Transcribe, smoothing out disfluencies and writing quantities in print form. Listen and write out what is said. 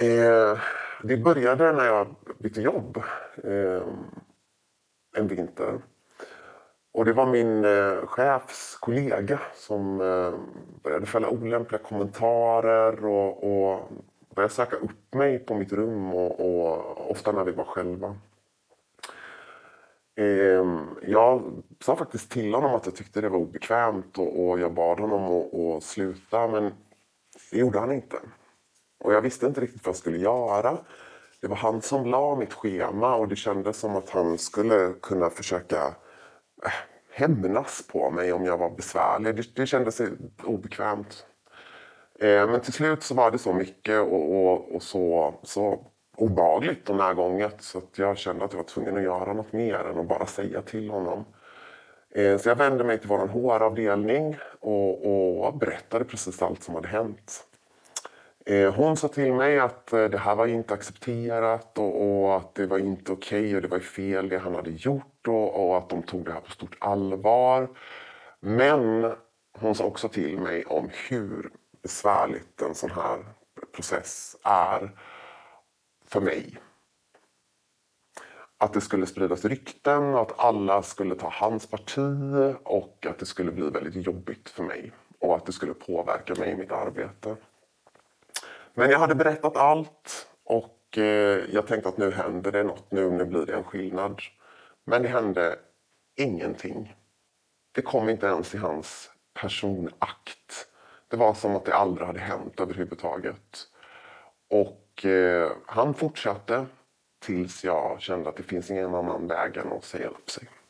Det började när jag bytte jobb en vinter. Och det var min chefs kollega som började fälla olämpliga kommentarer och började söka upp mig på mitt rum och ofta när vi var själva. Jag sa faktiskt till honom att jag tyckte det var obekvämt och jag bad honom att sluta, men det gjorde han inte. Och jag visste inte riktigt vad jag skulle göra. Det var han som la mitt schema och det kändes som att han skulle kunna försöka hämnas på mig om jag var besvärlig. Det kändes obekvämt. Men till slut så var det så mycket och så obehagligt och närgånget så att jag kände att jag var tvungen att göra något mer än att bara säga till honom. Så jag vände mig till vår HR-avdelning och berättade precis allt som hade hänt. Hon sa till mig att det här var inte accepterat och att det var inte okej och det var fel det han hade gjort och att de tog det här på stort allvar. Men hon sa också till mig om hur besvärligt en sån här process är för mig. Att det skulle spridas rykten och att alla skulle ta hans parti och att det skulle bli väldigt jobbigt för mig och att det skulle påverka mig i mitt arbete. Men jag hade berättat allt och jag tänkte att nu händer det något, nu blir det en skillnad. Men det hände ingenting. Det kom inte ens i hans personakt. Det var som att det aldrig hade hänt överhuvudtaget. Och han fortsatte tills jag kände att det finns ingen annan väg än att säga upp sig.